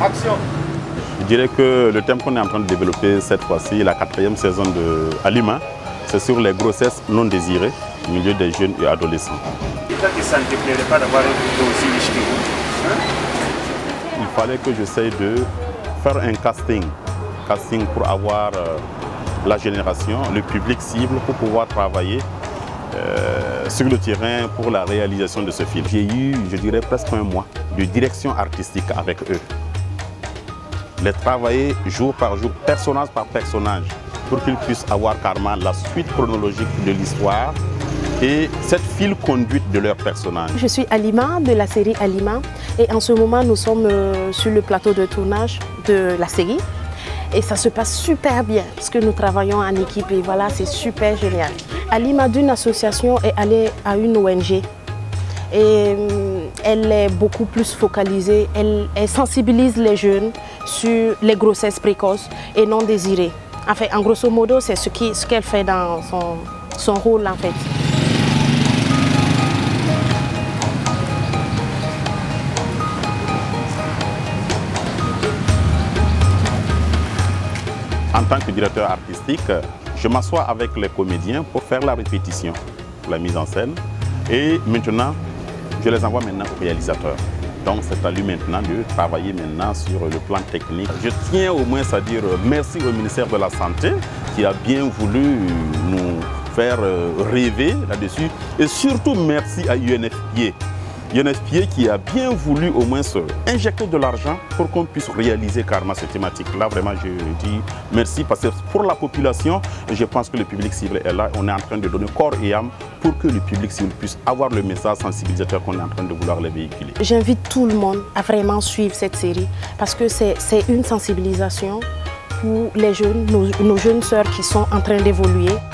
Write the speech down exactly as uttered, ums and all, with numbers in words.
Action. Je dirais que le thème qu'on est en train de développer cette fois-ci, la quatrième saison de Alima, c'est sur les grossesses non désirées au milieu des jeunes et adolescents. Et toi, ça ne te plairait pas d'avoir un couteau aussi riche que vous, hein? Il fallait que j'essaye de faire un casting, casting pour avoir euh, la génération, le public cible pour pouvoir travailler euh, sur le terrain pour la réalisation de ce film. J'ai eu, je dirais, presque un mois de direction artistique avec eux. Les travailler jour par jour, personnage par personnage, pour qu'ils puissent avoir carrément la suite chronologique de l'histoire et cette file conduite de leurs personnages. Je suis Alima de la série Alima et en ce moment nous sommes euh, sur le plateau de tournage de la série et ça se passe super bien parce que nous travaillons en équipe et voilà, c'est super génial. Alima d'une association est allée à une O N G et euh, elle est beaucoup plus focalisée, elle, elle sensibilise les jeunes sur les grossesses précoces et non désirées. En fait, en grosso modo, c'est ce qu'elle ce qu'elle fait dans son, son rôle en fait. En tant que directeur artistique, je m'assois avec les comédiens pour faire la répétition, la mise en scène. Et maintenant, je les envoie maintenant au réalisateur. Donc c'est à lui maintenant de travailler maintenant sur le plan technique. Je tiens au moins à dire merci au ministère de la Santé qui a bien voulu nous faire rêver là-dessus. Et surtout merci à U N F P A. U N F P A qui a bien voulu au moins se injecter de l'argent pour qu'on puisse réaliser carrément cette thématique-là. Vraiment, je dis merci parce que pour la population, je pense que le public cible est là. On est en train de donner corps et âme pour que le public cible puisse avoir le message sensibilisateur qu'on est en train de vouloir les véhiculer. J'invite tout le monde à vraiment suivre cette série parce que c'est une sensibilisation pour les jeunes, nos, nos jeunes sœurs qui sont en train d'évoluer.